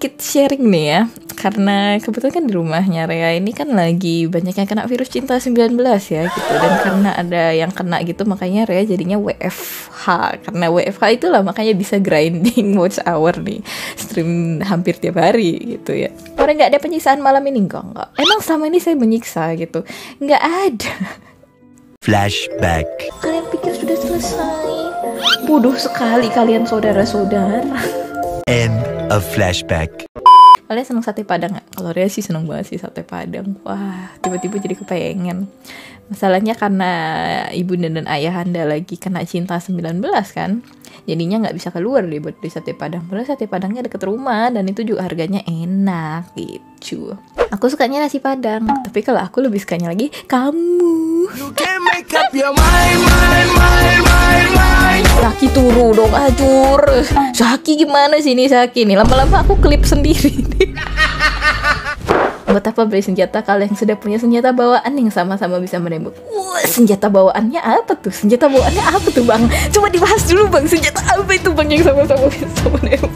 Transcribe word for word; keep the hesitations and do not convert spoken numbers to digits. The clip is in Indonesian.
sedikit sharing nih ya. Karena kebetulan kan di rumahnya Rea ini kan lagi banyak yang kena virus cinta sembilan belas ya gitu. Dan karena ada yang kena gitu makanya Rea jadinya W F H. Karena W F H itulah makanya bisa grinding watch hour nih. Stream hampir tiap hari gitu ya. Orang gak ada penyiksaan malam ini? Enggak, enggak. Emang selama ini saya menyiksa gitu? Nggak ada. Flashback. Kalian pikir sudah selesai? Bodoh sekali kalian saudara-saudara. End of flashback. Kalian seneng sate padang gak? Kalau Rea sih seneng banget sih sate padang. Wah, tiba-tiba jadi kepengen. Masalahnya karena ibunda dan ayahanda lagi kena cinta sembilan belas kan. Jadinya gak bisa keluar deh buat beli sate padang. Padahal sate padangnya deket rumah dan itu juga harganya enak gitu. Aku sukanya nasi padang, tapi kalau aku lebih sukanya lagi kamu. You can make up your mind, mind, mind, mind, mind. Saki turu dong, acur. Saki gimana sih ini Saki nih? Lama-lama aku klip sendiri nih. Buat apa beli senjata kalau yang sudah punya senjata bawaan yang sama-sama bisa menembak? Wah, senjata bawaannya apa tuh? Senjata bawaannya apa tuh bang? Coba dibahas dulu bang, senjata apa itu bang yang sama-sama bisa menembak?